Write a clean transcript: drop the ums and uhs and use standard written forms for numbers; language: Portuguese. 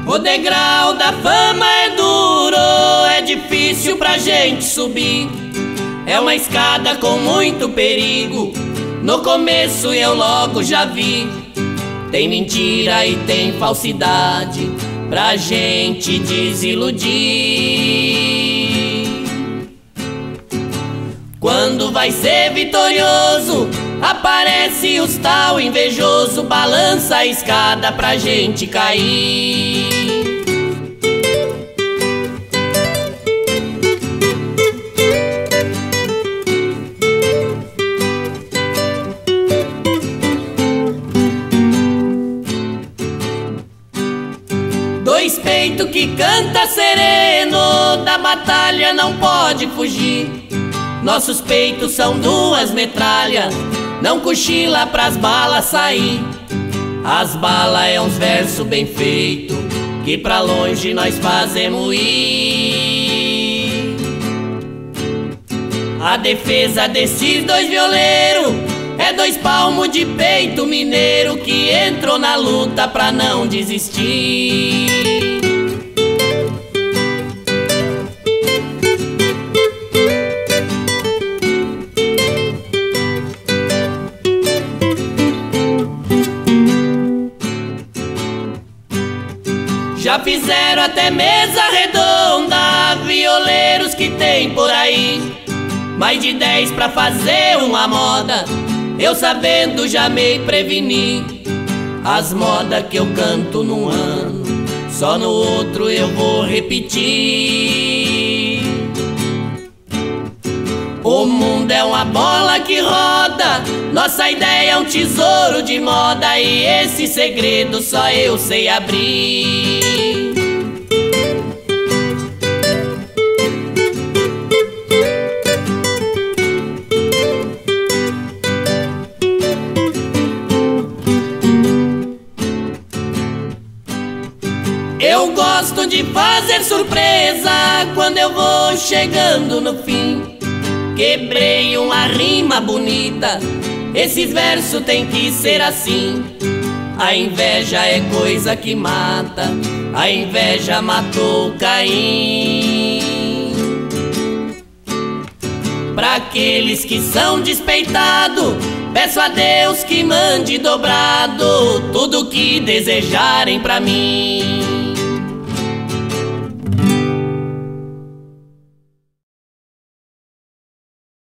O degrau da fama é duro, é difícil pra gente subir. É uma escada com muito perigo, no começo eu logo já vi. Tem mentira e tem falsidade pra gente desiludir. Quando vai ser vitorioso, aparece os tal invejoso, balança a escada pra gente cair. Dois peitos que canta sereno, da batalha não pode fugir. Nossos peitos são duas metralhas, não cochila pras balas sair. As balas é uns versos bem feitos, que pra longe nós fazemos ir. A defesa desses dois violeiros é dois palmos de peito mineiro, que entrou na luta pra não desistir. Já fizeram até mesa redonda, violeiros que tem por aí. Mais de 10 pra fazer uma moda, eu sabendo já me preveni. As modas que eu canto num ano, só no outro eu vou repetir. O mundo é uma bola que roda, nossa ideia é um tesouro de moda, e esse segredo só eu sei abrir. Eu gosto de fazer surpresa quando eu vou chegando no fim. Quebrei uma rima bonita, esses versos tem que ser assim. A inveja é coisa que mata, a inveja matou Caim. Pra aqueles que são despeitados, peço a Deus que mande dobrado tudo que desejarem pra mim.